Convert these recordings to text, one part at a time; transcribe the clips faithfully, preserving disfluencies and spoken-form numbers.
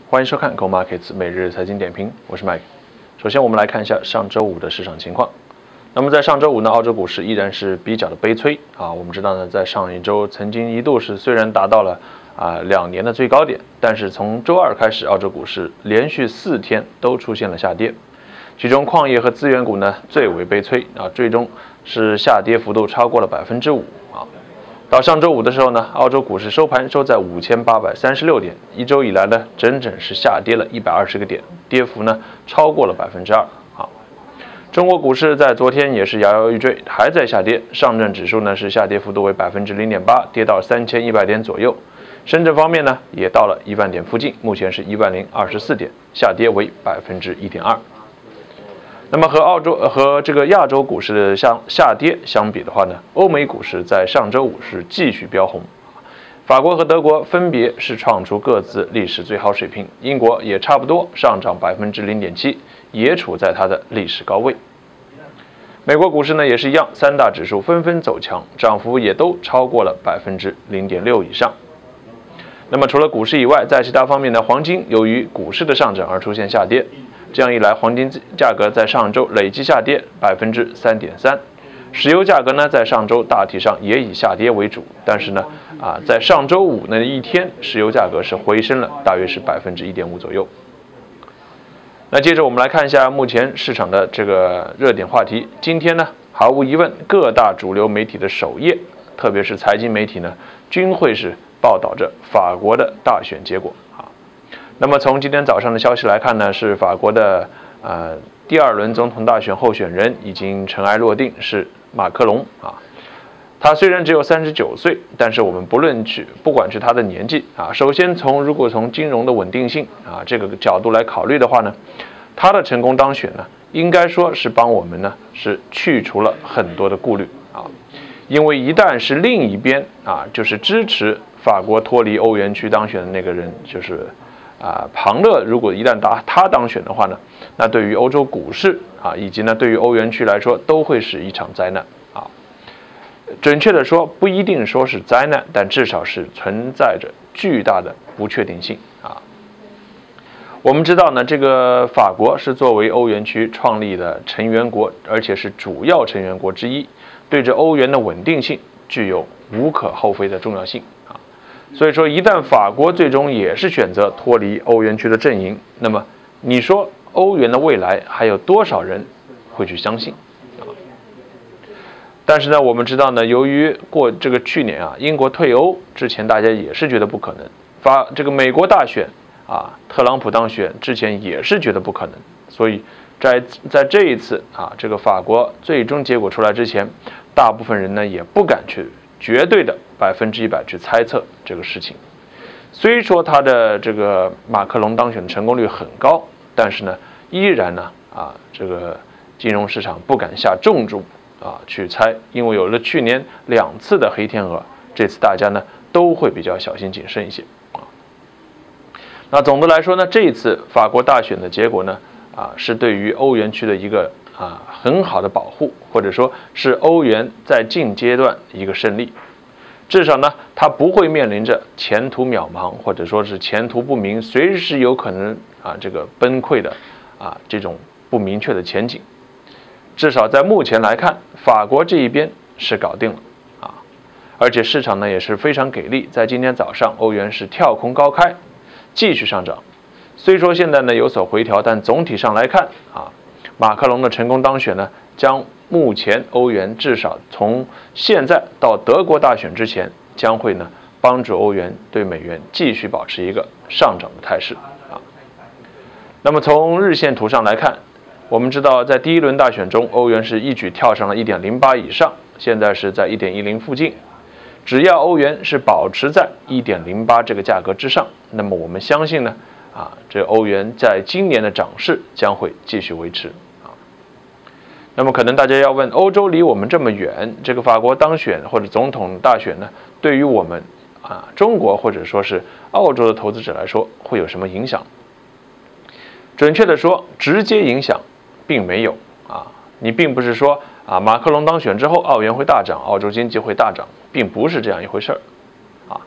欢迎收看 Go Markets 每日财经点评，我是 Mike。首先，我们来看一下上周五的市场情况。那么在上周五呢，澳洲股市依然是比较的悲催啊。我们知道呢，在上一周曾经一度是虽然达到了啊两年的最高点，但是从周二开始，澳洲股市连续四天都出现了下跌。其中矿业和资源股呢最为悲催啊，最终是下跌幅度超过了百分之五啊。到上周五的时候呢，澳洲股市收盘收在五千八百三十六点，一周以来呢，整整是下跌了一百二十个点，跌幅呢超过了百分之二啊。中国股市在昨天也是摇摇欲坠，还在下跌，上证指数呢是下跌幅度为百分之零点八，跌到三千一百点左右。深圳方面呢也到了一万点附近，目前是一万零二十四点，下跌为百分之一点二。那么和澳洲和这个亚洲股市的相下跌相比的话呢，欧美股市在上周五是继续飙红，法国和德国分别是创出各自历史最好水平，英国也差不多上涨百分之零点七，也处在它的历史高位。美国股市呢也是一样，三大指数纷纷走强，涨幅也都超过了百分之零点六以上。那么除了股市以外，在其他方面呢，黄金由于股市的上涨而出现下跌。这样一来，黄金价格在上周累计下跌百分之三点三，石油价格呢在上周大体上也以下跌为主，但是呢，啊，在上周五那一天，石油价格是回升了，大约是百分之一点五左右。那接着我们来看一下目前市场的这个热点话题。今天呢，毫无疑问，各大主流媒体的首页，特别是财经媒体呢，均会是报道着法国的大选结果。那么从今天早上的消息来看呢，是法国的呃第二轮总统大选候选人已经尘埃落定，是马克龙啊。他虽然只有三十九岁，但是我们不论去不管是他的年纪啊，首先从如果从金融的稳定性啊这个角度来考虑的话呢，他的成功当选呢，应该说是帮我们呢是去除了很多的顾虑啊，因为一旦是另一边啊，就是支持法国脱离欧元区当选的那个人，就是。啊，庞勒如果一旦他他当选的话呢，那对于欧洲股市啊，以及呢对于欧元区来说，都会是一场灾难啊。准确的说，不一定说是灾难，但至少是存在着巨大的不确定性啊。我们知道呢，这个法国是作为欧元区创立的成员国，而且是主要成员国之一，对着欧元的稳定性具有无可厚非的重要性。所以说，一旦法国最终也是选择脱离欧元区的阵营，那么你说欧元的未来还有多少人会去相信啊？但是呢，我们知道呢，由于过这个去年啊，英国退欧之前，大家也是觉得不可能；法这个美国大选啊，特朗普当选之前也是觉得不可能。所以在在这一次啊，这个法国最终结果出来之前，大部分人呢也不敢去。绝对的百分之一百去猜测这个事情，虽说他的这个马克龙当选的成功率很高，但是呢，依然呢啊，这个金融市场不敢下重注啊去猜，因为有了去年两次的黑天鹅，这次大家呢都会比较小心谨慎一些啊。那总的来说呢，这一次法国大选的结果呢啊，是对于欧元区的一个。啊，很好的保护，或者说是欧元在近阶段一个胜利，至少呢，它不会面临着前途渺茫，或者说是前途不明，随时有可能啊这个崩溃的啊这种不明确的前景。至少在目前来看，法国这一边是搞定了啊，而且市场呢也是非常给力，在今天早上，欧元是跳空高开，继续上涨。虽说现在呢有所回调，但总体上来看啊。马克龙的成功当选呢，将目前欧元至少从现在到德国大选之前，将会呢帮助欧元对美元继续保持一个上涨的态势啊。那么从日线图上来看，我们知道在第一轮大选中，欧元是一举跳上了 一点零八 以上，现在是在 一点一零 附近。只要欧元是保持在 一点零八 这个价格之上，那么我们相信呢，啊，这欧元在今年的涨势将会继续维持。那么可能大家要问，欧洲离我们这么远，这个法国当选或者总统大选呢，对于我们啊中国或者说是澳洲的投资者来说，会有什么影响？准确的说，直接影响并没有啊。你并不是说啊马克龙当选之后，澳元会大涨，澳洲经济会大涨，并不是这样一回事儿啊。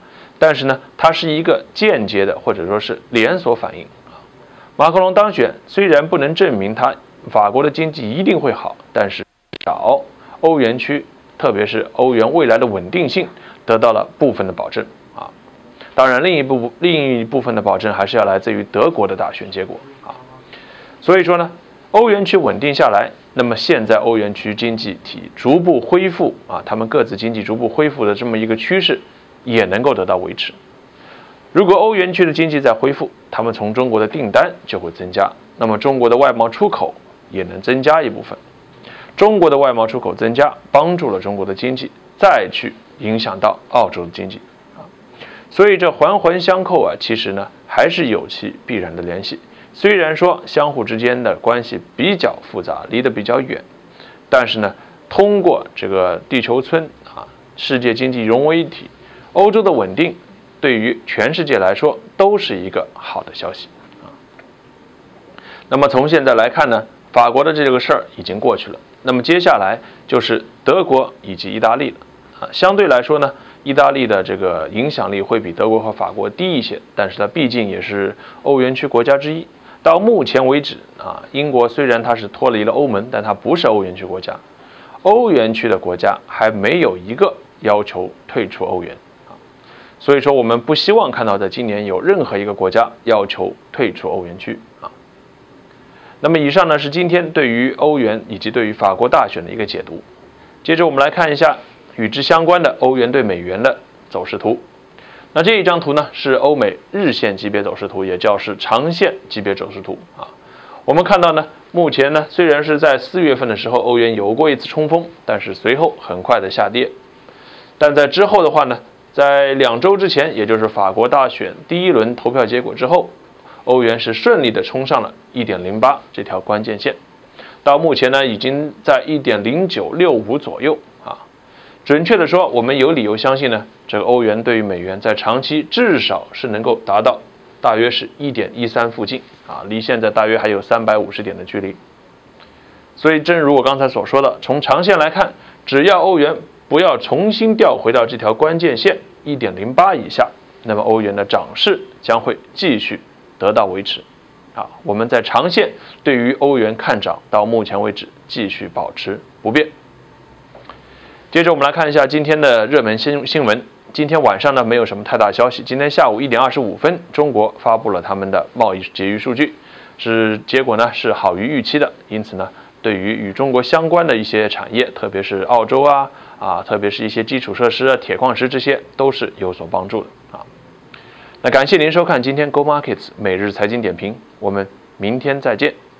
但是呢，它是一个间接的或者说是连锁反应啊。马克龙当选虽然不能证明他法国的经济一定会好，但是至少欧元区，特别是欧元未来的稳定性得到了部分的保证啊。当然，另一部另一部分的保证还是要来自于德国的大选结果啊。所以说呢，欧元区稳定下来，那么现在欧元区经济体逐步恢复啊，他们各自经济逐步恢复的这么一个趋势，也能够得到维持。如果欧元区的经济在恢复，他们从中国的订单就会增加，那么中国的外贸出口也能增加一部分。中国的外贸出口增加，帮助了中国的经济，再去影响到澳洲的经济啊。所以这环环相扣啊，其实呢还是有其必然的联系。虽然说相互之间的关系比较复杂，离得比较远，但是呢，通过这个地球村啊，世界经济融为一体，欧洲的稳定对于全世界来说都是一个好的消息啊。那么从现在来看呢，法国的这个事儿已经过去了，那么接下来就是德国以及意大利了啊。相对来说呢，意大利的这个影响力会比德国和法国低一些，但是它毕竟也是欧元区国家之一。到目前为止啊，英国虽然它是脱离了欧盟，但它不是欧元区国家。欧元区的国家还没有一个要求退出欧元啊，所以说我们不希望看到在今年有任何一个国家要求退出欧元区啊。那么以上呢是今天对于欧元以及对于法国大选的一个解读。接着我们来看一下与之相关的欧元对美元的走势图。那这一张图呢是欧美日线级别走势图，也叫是长线级别走势图啊。我们看到呢，目前呢虽然是在四月份的时候欧元有过一次冲锋，但是随后很快的下跌。但在之后的话呢，在两周之前，也就是法国大选第一轮投票结果之后，欧元是顺利的冲上了 一点零八 这条关键线，到目前呢已经在 一点零九六五 左右啊。准确的说，我们有理由相信呢，这个欧元对于美元在长期至少是能够达到大约是 一点一三 附近啊，离现在大约还有三百五十点的距离。所以正如我刚才所说的，从长线来看，只要欧元不要重新调回到这条关键线 一点零八 以下，那么欧元的涨势将会继续得到维持啊。我们在长线对于欧元看涨，到目前为止继续保持不变。接着我们来看一下今天的热门新新闻。今天晚上呢没有什么太大消息。今天下午一点二十五分，中国发布了他们的贸易结余数据，是结果呢是好于预期的，因此呢，对于与中国相关的一些产业，特别是澳洲啊啊，特别是一些基础设施啊、铁矿石这些，都是有所帮助的啊。那感谢您收看今天 Go Markets 每日财经点评，我们明天再见。